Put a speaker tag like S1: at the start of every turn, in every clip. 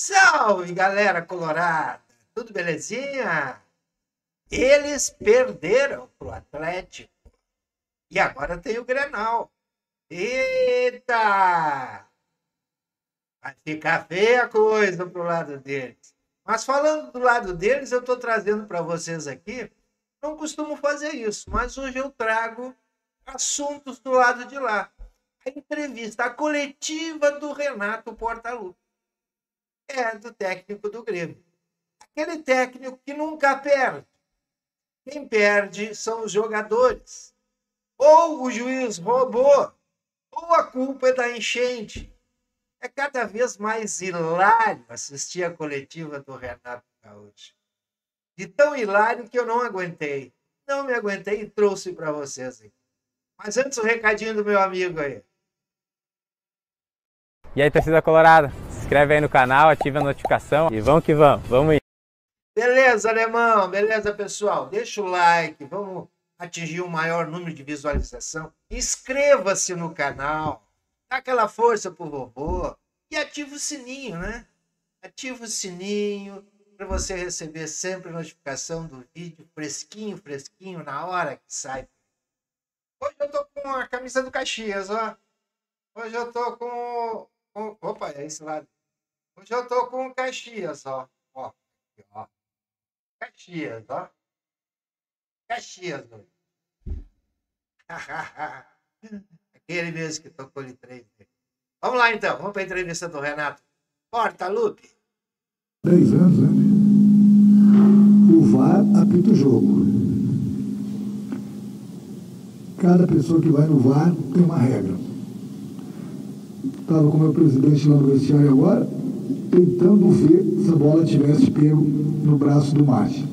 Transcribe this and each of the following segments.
S1: Salve, galera colorada! Tudo belezinha? Eles perderam pro Atlético e agora tem o Grenal. Eita! Vai ficar feia a coisa pro lado deles. Mas falando do lado deles, eu estou trazendo para vocês aqui. Não costumo fazer isso, mas hoje eu trago assuntos do lado de lá. A entrevista, a coletiva do Renato Portaluppi. É do técnico do Grêmio. Aquele técnico que nunca perde. Quem perde são os jogadores. Ou o juiz roubou, ou a culpa é da enchente. É cada vez mais hilário assistir a coletiva do Renato Gaúcho. De tão hilário que eu não aguentei. Não me aguentei e trouxe para vocês aqui. Mas antes o recadinho do meu amigo aí.
S2: E aí, torcida colorada, se inscreve aí no canal, ativa a notificação e vamos que vamos ir.
S1: Beleza, alemão, beleza, pessoal. Deixa o like, vamos atingir um maior número de visualização. Inscreva-se no canal, dá aquela força pro vovô e ativa o sininho, né? Ativa o sininho para você receber sempre a notificação do vídeo fresquinho, na hora que sai. Hoje eu tô com a camisa do Caxias, ó. Hoje eu tô com... Opa, é esse lado. Hoje eu tô com o Caxias, ó. Ó, aqui, ó. Caxias, ó. Caxias, ó. Aquele mesmo que tocou ali 3. Vamos lá, então. Vamos para a entrevista do Renato Portaluppi.
S3: 10 anos, né? O VAR apita o jogo. Cada pessoa que vai no VAR tem uma regra. Estava com o meu presidente lá no vestiário agora, tentando ver se a bola tivesse pego no braço do Márcio.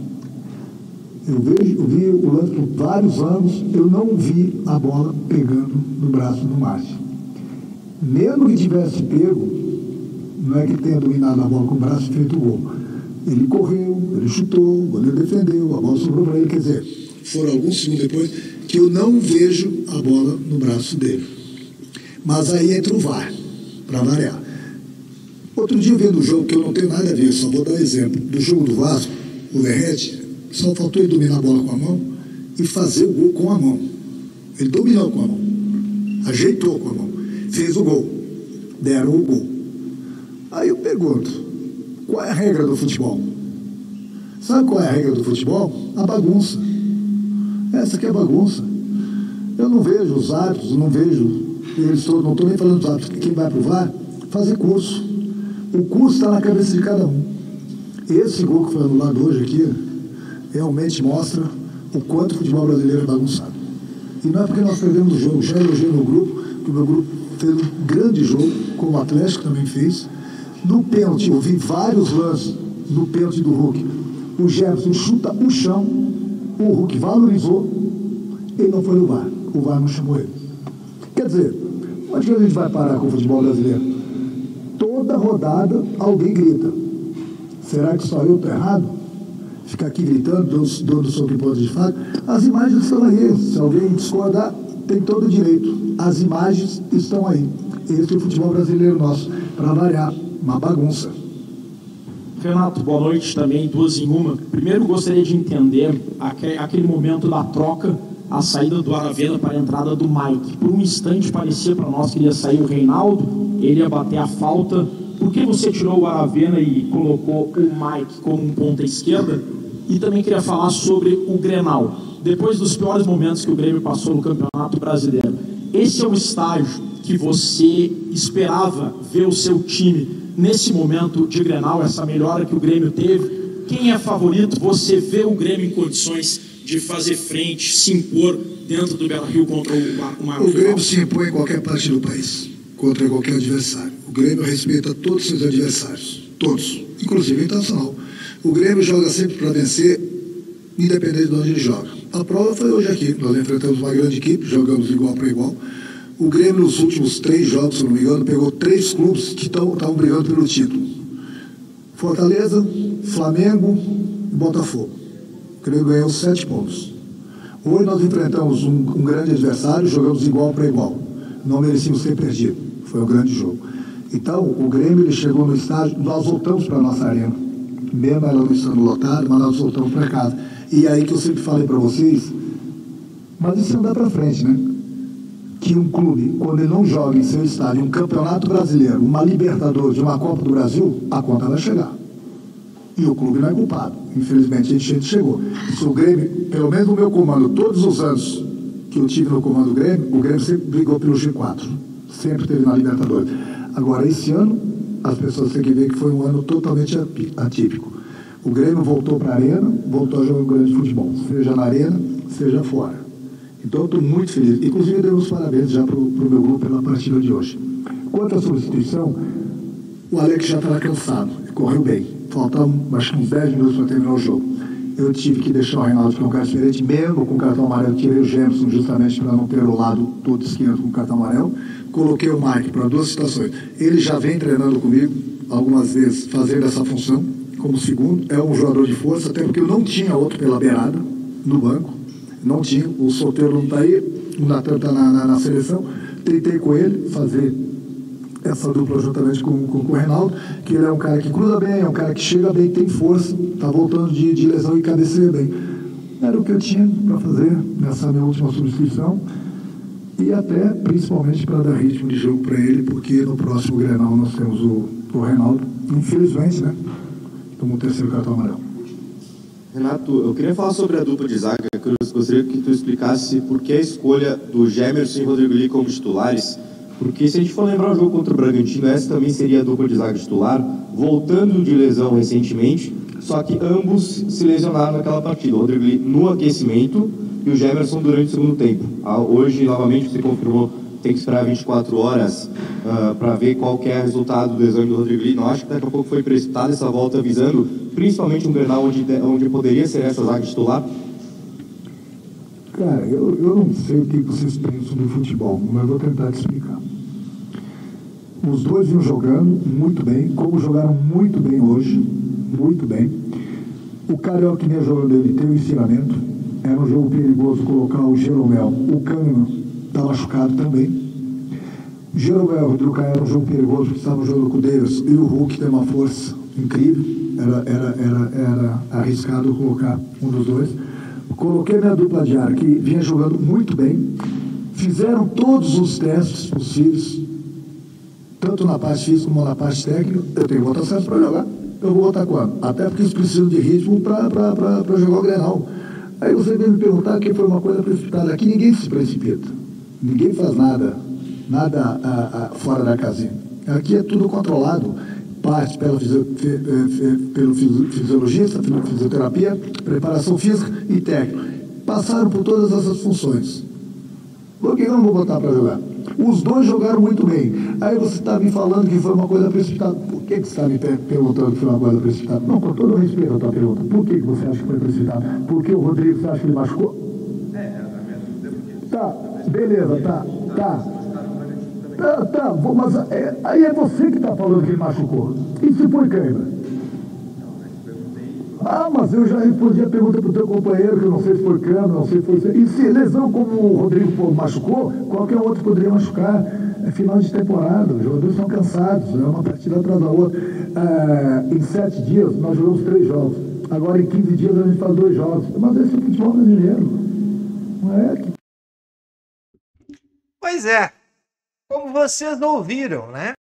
S3: Eu vi o lance por vários anos, eu não vi a bola pegando no braço do Márcio. Mesmo que tivesse pego, não é que tenha dominado a bola com o braço e feito o gol. Ele correu, ele chutou, o goleiro defendeu, a bola sobrou para ele. Quer dizer, foram alguns segundos depois que eu não vejo a bola no braço dele. Mas aí entra o VAR, para variar. Outro dia, vendo o jogo, que eu não tenho nada a ver, só vou dar um exemplo. Do jogo do Vasco, o Verrete, só faltou ele dominar a bola com a mão e fazer o gol com a mão. Ele dominou com a mão, ajeitou com a mão, fez o gol, deram o gol. Aí eu pergunto, qual é a regra do futebol? Sabe qual é a regra do futebol? A bagunça. Essa aqui é a bagunça. Eu não vejo os árbitros, não vejo... não estou nem falando dos árbitros, quem vai para o VAR, fazer curso. O curso está na cabeça de cada um. Esse gol que foi anulado hoje aqui, realmente mostra o quanto o futebol brasileiro é bagunçado. E não é porque nós perdemos o jogo, já elogiei meu grupo, que o meu grupo fez um grande jogo, como o Atlético também fez. No pênalti, eu vi vários lances no pênalti do Hulk. O Gerson chuta o chão, o Hulk valorizou, ele não foi no VAR. O VAR não chamou ele. Quer dizer, onde a gente vai parar com o futebol brasileiro? Toda rodada alguém grita. Será que só eu estou errado? Ficar aqui gritando, dando sob ponto de fato. As imagens estão aí. Se alguém discordar, tem todo o direito. As imagens estão aí. Esse é o futebol brasileiro nosso. Para variar, uma bagunça.
S4: Renato, boa noite também, 2 em 1. Primeiro gostaria de entender aquele momento da troca, a saída do Aravena para a entrada do Mike. Por um instante parecia para nós que ia sair o Reinaldo, ele ia bater a falta. Por que você tirou o Aravena e colocou o Mike como um ponta esquerda? E também queria falar sobre o Grenal. Depois dos piores momentos que o Grêmio passou no Campeonato Brasileiro, esse é o estágio que você esperava ver o seu time nesse momento de Grenal, essa melhora que o Grêmio teve? Quem é favorito? Você vê o Grêmio em condições de fazer frente, se impor dentro do Beira-Rio contra o maior?
S3: O Grêmio se impõe em qualquer parte do país, contra qualquer adversário. O Grêmio respeita todos os seus adversários, todos, inclusive o Internacional. O Grêmio joga sempre para vencer, independente de onde ele joga. A prova foi hoje aqui, nós enfrentamos uma grande equipe, jogamos igual para igual. O Grêmio, nos últimos 3 jogos, se não me engano, pegou 3 clubes que estavam brigando pelo título. Fortaleza, Flamengo e Botafogo. O Grêmio ganhou 7 pontos. Hoje nós enfrentamos um grande adversário, jogamos igual para igual. Não merecíamos ter perdido. Foi um grande jogo. Então, o Grêmio ele chegou no estádio, nós voltamos para a nossa arena, mesmo ela não estando lotada, mas nós voltamos para casa. E aí que eu sempre falei para vocês, mas isso não dá para frente, né? Que um clube, quando ele não joga em seu estádio um campeonato brasileiro, uma Libertadores, uma Copa do Brasil, a conta vai chegar. E o clube não é culpado. Infelizmente, a gente chegou. Se o Grêmio, pelo menos no meu comando, todos os anos que eu tive no comando do Grêmio, o Grêmio sempre brigou pelo G4. Sempre teve na Libertadores. Agora, esse ano, as pessoas têm que ver que foi um ano totalmente atípico. O Grêmio voltou para a arena, voltou a jogar um grande futebol, seja na arena, seja fora. Então, eu estou muito feliz. Inclusive, eu dei os parabéns já para o meu grupo pela partida de hoje. Quanto à substituição, o Alex já estava cansado, correu bem. Faltavam, acho que uns 10 minutos para terminar o jogo. Eu tive que deixar o Reinaldo, que é um cara diferente, mesmo com o cartão amarelo. Tirei o Gemerson justamente para não ter o lado todo esquerdo com o cartão amarelo. Coloquei o Mike para 2 situações. Ele já vem treinando comigo, algumas vezes, fazendo essa função, como segundo. É um jogador de força, até porque eu não tinha outro pela beirada, no banco. Não tinha, o Solteiro não está aí, o Natan está na seleção. Tentei com ele fazer essa dupla juntamente com o Reinaldo, que ele é um cara que cruza bem, é um cara que chega bem, tem força, está voltando de lesão e cabeceia bem. Era o que eu tinha para fazer nessa minha última substituição e até, principalmente, para dar ritmo de jogo para ele, porque no próximo Grenal nós temos o Reinaldo, infelizmente, né? Tomou o 3º cartão amarelo.
S5: Renato, eu queria falar sobre a dupla de zaga. Eu gostaria que tu explicasse por que a escolha do Gemerson e Rodrigo Lee como titulares. Porque se a gente for lembrar o jogo contra o Bragantino, essa também seria a dupla de zaga titular, voltando de lesão recentemente, só que ambos se lesionaram naquela partida. O Rodrigo Lee no aquecimento e o Gemerson durante o segundo tempo. Hoje, novamente, você confirmou, tem que esperar 24 horas para ver qual que é o resultado do exame do Rodrigo Lee. Não acho que daqui a pouco foi precipitada essa volta visando principalmente um Grenal onde poderia ser essa zaga titular?
S3: Cara, eu não sei o que vocês pensam do futebol, mas eu vou tentar te explicar. Os dois vinham jogando muito bem, como jogaram muito bem hoje, muito bem. O Carioca que vinha jogando, ele teve um ensinamento, era um jogo perigoso colocar o Jeromel. O Kahneman está machucado também. O Jeromel e o Rodrigo Caio era um jogo perigoso, porque estavam jogando com o Davis e o Hulk tem uma força incrível, era arriscado colocar um dos dois. Coloquei minha dupla de ar, que vinha jogando muito bem, fizeram todos os testes possíveis, tanto na parte física como na parte técnica. Eu tenho que botar certo para jogar. Eu vou botar quando? Até porque eles precisam de ritmo para jogar o Grenal. Aí você vem me perguntar que foi uma coisa precipitada. Aqui ninguém se precipita. Ninguém faz nada fora da casinha. Aqui é tudo controlado. Parte pelo fisiologista, fisioterapia, preparação física e técnica. Passaram por todas essas funções. Por que eu não vou botar para jogar? Os dois jogaram muito bem. Aí você está me falando que foi uma coisa precipitada. Por que você está me perguntando que foi uma coisa precipitada? Não, com todo respeito à tua pergunta. Por que você acha que foi precipitada? Porque o Rodrigo, você acha que ele machucou? Tá, beleza, tá. Mas aí é você que está falando que ele machucou. E se foi cãibra? Mas eu já respondi a pergunta para o teu companheiro, que eu não sei se foi câmera, não sei se foi... E se lesão como o Rodrigo machucou, qualquer outro poderia machucar. É final de temporada, os jogadores estão cansados, é uma partida atrás da outra. Em 7 dias, nós jogamos 3 jogos. Agora, em 15 dias, a gente faz 2 jogos. Mas esse é o futebol brasileiro. Não é que...
S1: Pois é. Como vocês ouviram, né?